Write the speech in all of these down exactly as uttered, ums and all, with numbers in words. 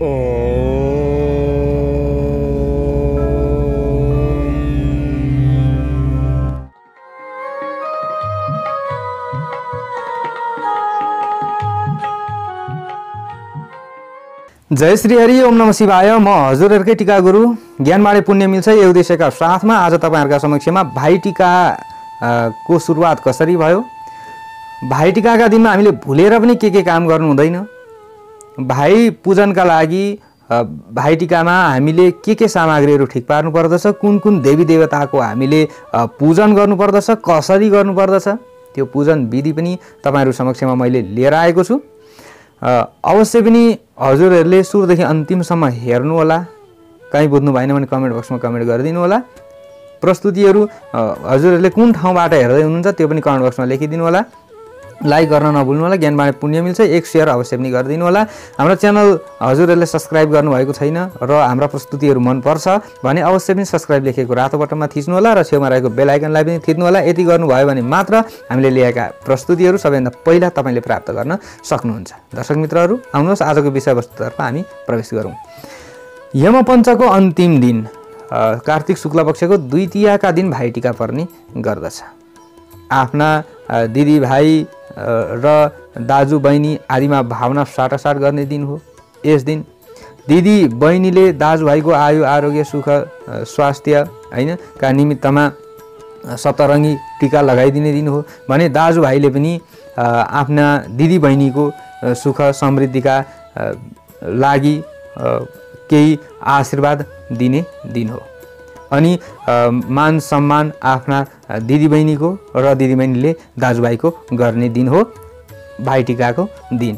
जय श्री हरि, ओम नमः शिवाय। म हजुरहरुकै टीका गुरु ज्ञानबाटै पुण्य मिल्छ यो उद्देश्यका साथमा आज तपाईहरुका समक्षमा भाइ टीका को सुरुवात कसरी भयो, भाइ टीकाका दिनमा हामीले भुलेर पनि के के काम गर्नु हुँदैन, भाइ पूजनका लागि भाइ टीकामा हामीले के के सामग्रीहरू ठिक पार्नु पर्दछ, कुन कुन देवी देवताको हामीले पूजन गर्नु पर्दछ, कसरी गर्नु पर्दछ, त्यो पूजन विधि पनि तपाईहरु समक्षमा मैले लिएर आएको छु। अवश्य पनि हजुरहरूले सुरुदेखि अन्तिमसम्म हेर्नु होला। कहीँ बुझ्नु भएन भने कमेन्ट बक्समा कमेन्ट गरिदिनु होला। प्रस्तुतिहरू हजुरहरूले कुन ठाउँबाट हेर्दै हुनुहुन्छ त्यो पनि कमेन्ट बक्समा लेखिदिनु होला। लाइक गर्न नभुल्नु होला। ज्ञानबाटै पुण्य मिल्छ, एक शेयर अवश्य पनि गरिदिनु होला। हाम्रो च्यानल हजुरहरूले सब्स्क्राइब गर्नुभएको छैन र हाम्रा प्रस्तुतिहरू मनपर्छ भने अवश्य पनि सब्स्क्राइब लेखेको रातो बटनमा थिच्नु होला र छेउमा रहेको बेल आइकनलाई पनि थिच्नु होला। यति गर्नुभयो भने मात्र हामीले ल्याएका प्रस्तुतिहरू सबैभन्दा पहिला तपाईले प्राप्त गर्न सक्नुहुन्छ। दर्शक मित्रहरू, आउनुहोस् आजको विषयवस्तुतर्फ हामी प्रवेश गरौँ। यमपञ्चको अन्तिम दिन कार्तिक शुक्ल पक्षको द्वितीयाका दिन भाइ टीका पर्ने गर्दछ। आफ्ना दिदी भाइ र दाजु बहिनी आदिमा भावना साटासाट गर्ने दिन हो। यस दिन दिदी बहिनीले दाजुभाइको आयु आरोग्य सुख स्वास्थ्य हैन का निमित्तमा सप्तरङ्गी टीका लगाइदिने दिन हो भने दाजुभाइले पनि आफ्ना दिदी बहिनीको सुख समृद्धिका लागि केही आशीर्वाद दिने दिन हो। अनि मान सम्मान आफ्ना दिदीबहिनीको र दिदीबहिनीले दाजुभाइको गर्ने दिन हो भाइ टीकाको दिन।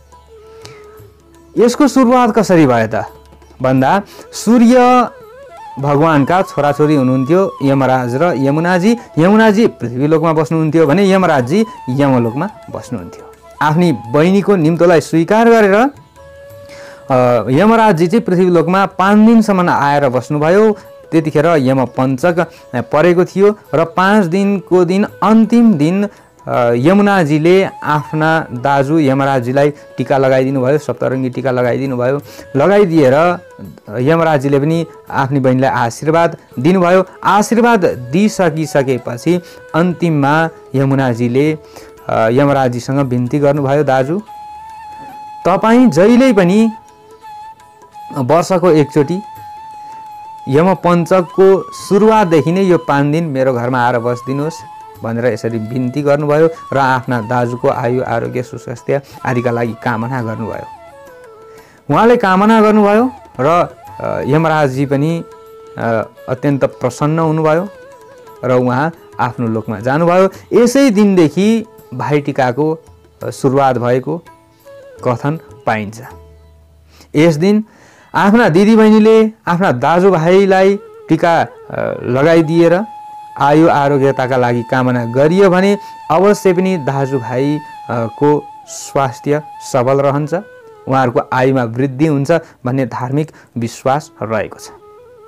यसको सुरुवात कसरी भयो त भन्दा सूर्य भगवानका छोराछोरी हुनुहुन्थ्यो यमराज र यमुनाजी। यमुनाजी पृथ्वीलोकमा बस्नुहुन्थ्यो भने यमराजजी यमलोकमा बस्नुहुन्थ्यो। आफ्नी बहिनीको निम्तोलाई स्वीकार गरेर यमराजजी चाहिँ पृथ्वीलोकमा पाँच दिनसम्म आएर बस्नुभयो। त्यतिखेर यमपञ्चक परेको थियो र पाँच दिनको दिन अन्तिम दिन यमुनाजीले आफ्ना दाजु यमराजजीलाई टीका लगाइदिनु भयो, सप्तरङ्गी टीका लगाइदिनु भयो। लगाइदिएर यमराजजीले पनि आफ्नी बहिनीलाई आशीर्वाद दिनुभयो। आशीर्वाद दिइसकिसकेपछि अन्तिममा यमुनाजीले यमराजजीसँग बिन्ती गर्नुभयो, दाजु तपाईँ जहिल्यै पनि वर्षको एकचोटि यमपञ्चकको सुरुवातदेखि नै यो पाँच दिन मेरो घरमा आएर बसिदिनुहोस् भनेर यसरी बिन्ती गर्नुभयो र आफ्ना दाजुको आयु आरोग्य सुस्वास्थ्य आदिका लागि कामना गर्नुभयो। उहाँले कामना गर्नुभयो र यमराजजी पनि अत्यन्त प्रसन्न हुनुभयो र उहाँ आफ्नो लोकमा जानुभयो। यसै दिनदेखि भाइ टीकाको सुरुवात भएको कथन पाइन्छ। यस दिन आफ्ना दिदीबहिनीले आफ्ना दाजुभाइलाई टीका लगाइदिएर आयु आरोग्यताका लागि कामना गरियो भने अवश्य पनि दाजुभाइको स्वास्थ्य सबल रहन्छ, उहाँहरूको आयुमा वृद्धि हुन्छ भन्ने धार्मिक विश्वास रहेको छ।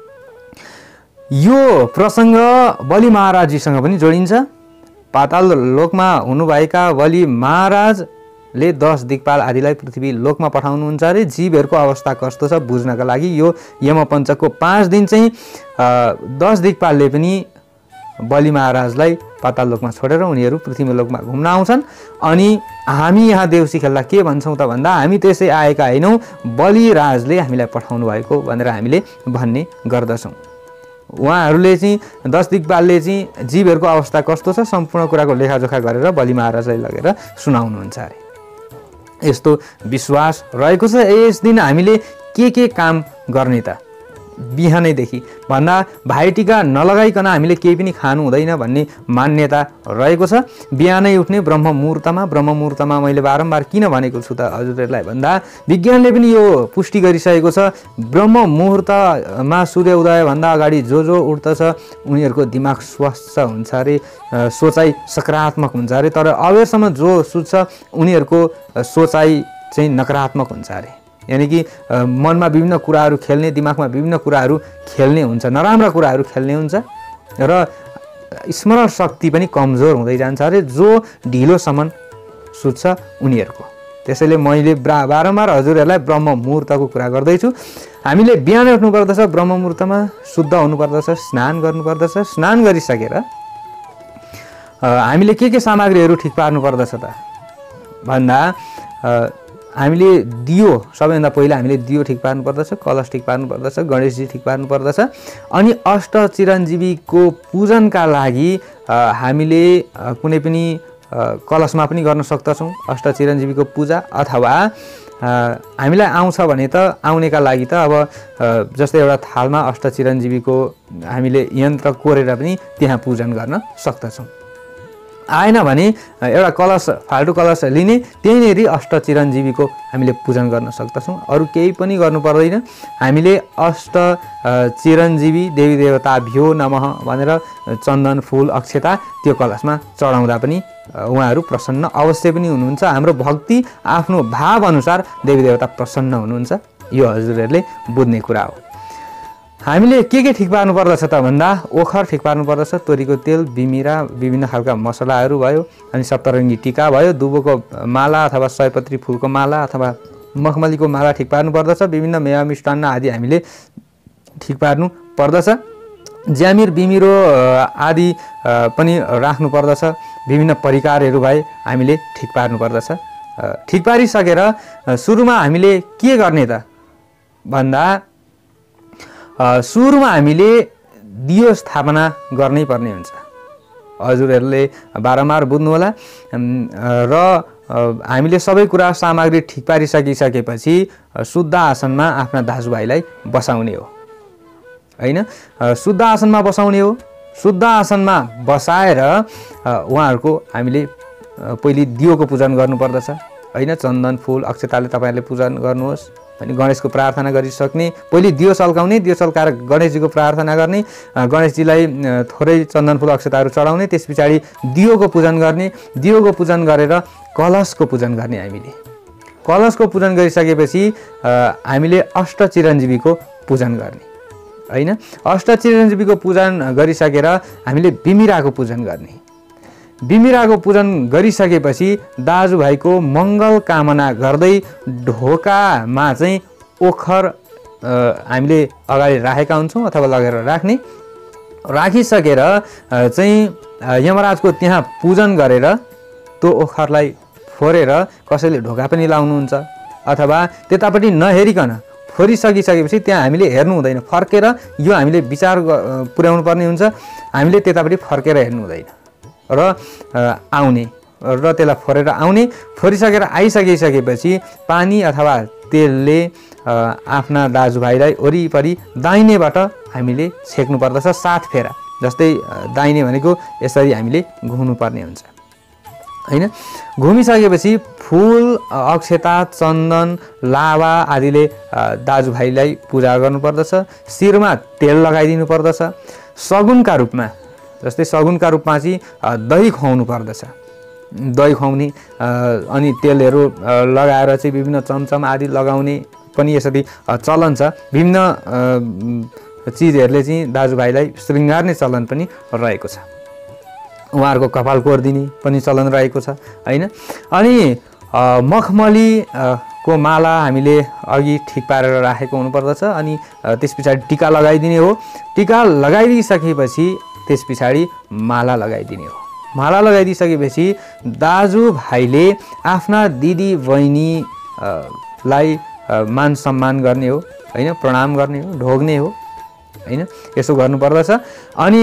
यो प्रसङ्ग बलि महाराजजीसँग पनि जोडिन्छ। पाताल लोकमा हुनुभएका बलि महाराज ले दस दिक्पाल आदिलाई पृथ्वी लोकमा पठाउनुहुन्छ अरे। जीवहरूको अवस्था कस्तो छ बुझ्नका लागि यो यमपञ्चकको पाँच दिन चाहिँ दस दिक्पालले पनि बलि महाराजलाई पाताल लोकमा छोडेर उनीहरू पृथ्वी लोकमा घुम्न आउँछन्। अनि हामी यहाँ देउसी खेल्दा के भन्छौँ त भन्दा हामी त्यसै आएका होइनौँ, बलिराजले हामीलाई पठाउनु भएको भनेर हामीले भन्ने गर्दछौँ। उहाँहरूले चाहिँ दस दिक्पालले चाहिँ जीवहरूको अवस्था कस्तो छ सम्पूर्ण कुराको लेखाजोखा गरेर बलि महाराजलाई लगेर सुनाउनुहुन्छ अरे। यस्तो विश्वास रहेको छ। यस दिन हामीले के के काम गर्ने त बिहानैदेखि भन्दा भाइ टीका नलगाइकन हामीले केही पनि खानु हुँदैन भन्ने मान्यता रहेको छ। बिहानै उठ्ने ब्रह्म मुहुर्तमा ब्रह्म मुहुर्तमा मैले बारम्बार किन भनेको छु त हजुरहरूलाई भन्दा विज्ञानले पनि यो पुष्टि गरिसकेको छ। ब्रह्म मुहुर्तमा सूर्य उदयभन्दा अगाडि जो जो उठ्दछ उनीहरूको दिमाग स्वस्थ हुन्छ अरे, सोचाइ सकारात्मक हुन्छ अरे। तर अबेरसम्म जो सुत्छ उनीहरूको सोचाइ चाहिँ नकारात्मक हुन्छ अरे। यानी कि मनमा विभिन्न कुराहरू खेल्ने, दिमागमा विभिन्न कुराहरू खेल्ने हुन्छ, नराम्रा कुराहरू खेल्ने हुन्छ र स्मरण शक्ति पनि कमजोर हुँदै जान्छ अरे जो ढिलोसम्म सुत्छ उनीहरूको। त्यसैले मैले बारम्बार हजुरहरूलाई ब्रह्म मुहुर्तको कुरा गर्दैछु। हामीले बिहान उठ्नुपर्दछ, ब्रह्म मुहुर्तमा शुद्ध हुनुपर्दछ, स्नान गर्नुपर्दछ। स्नान गरिसकेर हामीले के के सामग्रीहरू ठिक पार्नुपर्दछ त भन्दा हामीले दियो, सबैभन्दा पहिला हामीले दियो ठिक पार्नुपर्दछ, कलश ठिक पार्नुपर्दछ, गणेशजी ठिक पार्नुपर्दछ। अनि अष्ट चिरञ्जीवीको पूजनका लागि हामीले कुनै पनि कलशमा पनि गर्न सक्दछौँ अष्ट चिरञ्जीवीको पूजा। अथवा हामीलाई आउँछ भने त आउनेका लागि त अब जस्तै एउटा थालमा अष्ट चिरञ्जीवीको हामीले यन्त्र कोरेर पनि त्यहाँ पूजन गर्न सक्दछौँ। आएन भने एउटा कलश, फाल्टु कलश लिने, त्यहीँनेरि अष्ट चिरञ्जीवीको हामीले पूजन गर्न सक्दछौँ। अरू केही पनि गर्नु पर्दैन। हामीले अष्ट चिरञ्जीवी देवी देवताभ्यो नमः भनेर चन्दन फुल अक्षता त्यो कलशमा चढाउँदा पनि उहाँहरू प्रसन्न अवश्य पनि हुनुहुन्छ। हाम्रो भक्ति आफ्नो भाव अनुसार देवी देवता प्रसन्न हुनुहुन्छ। यो हजुरहरूले बुझ्ने कुरा हो। हामीले के के ठिक पार्नु पर्दछ त भन्दा ओखर ठिक पार्नु पर्दछ, तोरीको तेल, बिमिरा, विभिन्न खालका मसलाहरू भयो, अनि सप्तरङ्गी टीका भयो, दुबोको माला अथवा सयपत्री फुलको माला अथवा मखमलीको माला ठिक पार्नु पर्दछ। विभिन्न मेवा मिष्टान्न आदि हामीले ठिक पार्नु पर्दछ। ज्यामिर, बिमिरो आदि पनि राख्नु पर्दछ। विभिन्न परिकारहरू भए हामीले ठिक पार्नु पर्दछ। ठिक पारिसकेर सुरुमा हामीले के गर्ने त भन्दा सुरुमा हामीले दियो स्थापना गर्नै पर्ने हुन्छ। हजुरहरूले बारम्बार बुझ्नु होला। र हामीले सबै कुरा सामग्री ठिक पारिसकिसकेपछि शुद्ध आसनमा आफ्ना दाजुभाइलाई बसाउने हो हैन। शुद्ध आसनमा बसाउने हो। शुद्ध आसनमा बसाएर उहाँहरूको हामीले पहिले दियोको पूजन गर्नुपर्दछ हैन। चन्दन फुल अक्षताले तपाईँहरूले पूजन गर्नुहोस्। अनि गणेशको प्रार्थना गरिसक्ने, पहिले दियो सल्काउने, दियो सल्काएर गणेशजीको प्रार्थना गर्ने, गणेशजीलाई थोरै चन्दन फुल अक्षताहरू चढाउने, त्यस पछाडि दियोको पूजन गर्ने। दियोको पूजन गरेर कलशको पूजन गर्ने। हामीले कलशको पूजन गरिसकेपछि हामीले अष्ट चिरञ्जीवीको पूजन गर्ने हैन। अष्ट चिरञ्जीवीको पूजन गरिसकेर हामीले बिमिराको पूजन गर्ने। बिमिराको पूजन गरिसकेपछि दाजुभाइको मङ्गल कामना गर्दै ढोकामा चाहिँ ओखर हामीले अगाडि राखेका हुन्छौँ अथवा लगेर राख्ने। राखिसकेर चाहिँ यमराजको त्यहाँ पूजन गरेर त्यो ओखरलाई फोरेर कसैले ढोका पनि लाउनुहुन्छ अथवा त्यतापट्टि नहेरिकन फोरिसकिसकेपछि त्यहाँ हामीले हेर्नु हुँदैन। फर्केर यो हामीले विचार पुर्याउनु पर्ने हुन्छ। हामीले त्यतापट्टि फर्केर हेर्नु हुँदैन र आउने र त्यसलाई फोरेर आउने। फोरिसकेर आइसकिसकेपछि पानी अथवा तेलले आफ्ना दाजुभाइलाई वरिपरि दाहिनेबाट हामीले छेक्नु पर्दछ सात फेरा। जस्तै दाहिने भनेको यसरी हामीले घुम्नुपर्ने हुन्छ हैन। घुमिसकेपछि फुल अक्षता चन्दन लावा आदिले दाजुभाइलाई पूजा गर्नुपर्दछ। शिरमा तेल लगाइदिनु पर्दछ। सगुनका रूपमा, जस्तै सगुनका रूपमा चाहिँ दही खुवाउनु पर्दछ। दही खुवाउने अनि तेलहरू लगाएर चाहिँ विभिन्न चमचम आदि लगाउने पनि यसरी चलन छ। विभिन्न चिजहरूले चाहिँ दाजुभाइलाई श्रृङ्गार्ने चलन पनि रहेको छ। उहाँहरूको कपाल कोर्दिने पनि चलन रहेको छ हैन। अनि मखमली को माला हामीले अघि ठिक पारेर राखेको हुनुपर्दछ। अनि त्यस पछाडि टीका लगाइदिने हो। टीका लगाइदिसकेपछि त्यस पछाडि माला लगाइदिने हो। माला लगाइदिसकेपछि दाजुभाइले आफ्ना दिदी बहिनीलाई मान सम्मान गर्ने हो हैन, प्रणाम गर्ने हो, ढोग्ने हो हैन। यसो गर्नुपर्दछ। अनि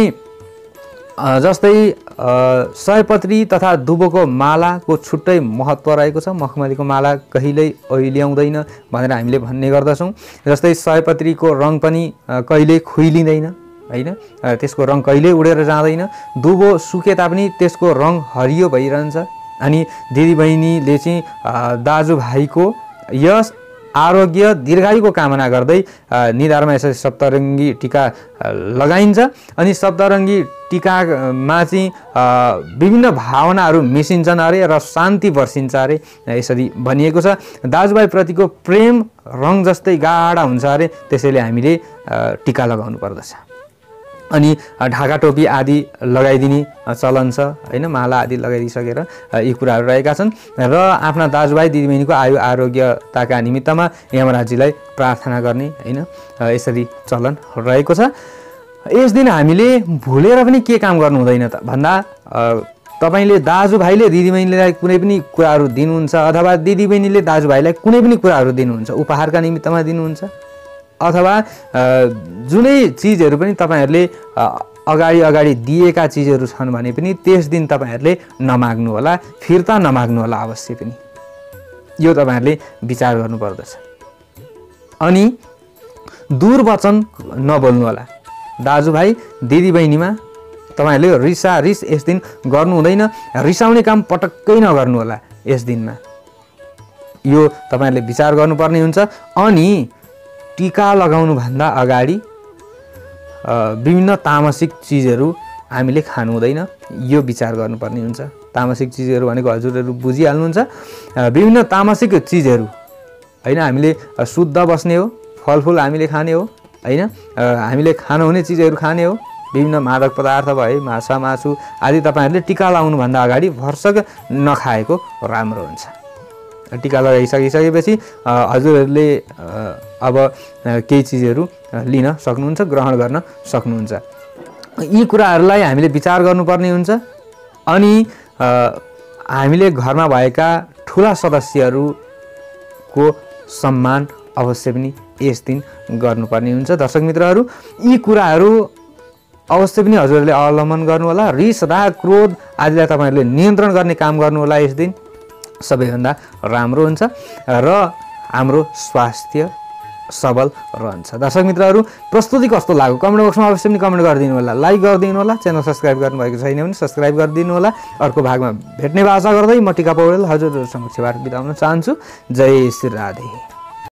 जस्तै सयपत्री तथा दुबोको मालाको छुट्टै महत्त्व रहेको छ। मखमलीको माला कहिल्यै ओइल्याउँदैन भनेर हामीले भन्ने गर्दछौँ। जस्तै सयपत्रीको रङ पनि कहिल्यै खुइलिँदैन हैन, त्यसको रङ कहिल्यै उडेर जाँदैन। दुबो सुके तापनि त्यसको रङ हरियो भइरहन्छ। अनि दिदीबहिनीले चाहिँ दाजुभाइको यश आरोग्य दीर्घायुको कामना गर्दै निधारमा यसरी सप्तरङ्गी टीका लगाइन्छ। अनि सप्तरङ्गी टीकामा चाहिँ विभिन्न भावनाहरू मिसिन्छन् अरे र शान्ति वर्षिन्छ अरे यसरी भनिएको छ। दाजुभाइप्रतिको प्रेम रङ जस्तै गाढा हुन्छ अरे, त्यसैले हामीले टीका लगाउनु पर्दछ। अनि ढाका टोपी आदि लगाइदिने चलन छ हैन, माला आदि लगाइदिसकेर यी कुराहरू रहेका छन् र आफ्ना दाजुभाइ दिदीबहिनीको आयु आरोग्यताका निमित्तमा यमराजजीलाई प्रार्थना गर्ने हैन, यसरी चलन रहेको छ। यस दिन हामीले भुलेर पनि के काम गर्नु हुँदैन त भन्दा तपाईले दाजुभाइले दिदीबहिनीलाई कुनै पनि कुराहरू दिनुहुन्छ अथवा दिदीबहिनीले दाजुभाइलाई कुनै पनि कुराहरू दिनुहुन्छ, उपहारका निमित्तमा दिनुहुन्छ अथवा जुनै चिजहरू पनि तपाईहरूले अगाडि अगाडि दिएका चिजहरू छन् भने पनि त्यस दिन तपाईहरूले नमाग्नु होला, फिर्ता नमाग्नु होला अवश्य पनि। यो तपाईहरूले विचार गर्नुपर्दछ। अनि दुर्वचन नबोल्नु होला। दाजुभाइ दिदीबहिनीमा तपाईहरूले रिसा रिस यस दिन गर्नु हुँदैन, रिसाउने काम पटक्कै नगर्नु होला यस दिनमा। यो तपाईहरूले विचार गर्नुपर्ने हुन्छ। अनि टीका लगाउनुभन्दा अगाडि विभिन्न तामसिक चिजहरू हामीले खानु हुँदैन, यो विचार गर्नुपर्ने हुन्छ। तामसिक चिजहरू भनेको हजुरहरू बुझिहाल्नुहुन्छ, विभिन्न तामसिक चिजहरू हैन, हामीले शुद्ध बस्ने हो, फलफुल हामीले खाने हो हैन, हामीले खानु हुने चिजहरू खाने हो, विभिन्न मादक पदार्थ भए माछा मासु आदि तपाईहरूले टीका लाउनुभन्दा अगाडि भरसक नखाएको राम्रो हुन्छ। टीका लगाइसकिसकेपछि हजुरहरूले अब केही चिजहरू लिन सक्नुहुन्छ, ग्रहण गर्न सक्नुहुन्छ। यी कुराहरूलाई हामीले विचार गर्नुपर्ने हुन्छ। अनि हामीले घरमा भएका ठुला सदस्यहरूको सम्मान अवश्य पनि यस दिन गर्नुपर्ने हुन्छ। दर्शक मित्रहरू, यी कुराहरू अवश्य पनि हजुरहरूले अवलम्बन गर्नु होला। रिस राग क्रोध आदिलाई तपाईहरूले नियन्त्रण गर्ने काम गर्नु होला। यस दिन सबैभन्दा राम्रो हुन्छ र हाम्रो स्वास्थ्य सबल रहन्छ। दर्शक मित्रहरू, प्रस्तुति कस्तो लाग्यो कमेन्ट बक्समा अवश्य पनि कमेन्ट गरिदिनु होला, लाइक गरिदिनु होला, च्यानल सब्स्क्राइब गर्नुभएको छैन भने सब्स्क्राइब गरिदिनु होला। अर्को भागमा भेट्ने आशा गर्दै म टिका पौडेल हजुरहरू समक्षबाट बिदा हुन चाहन्छु। जय श्री राधे।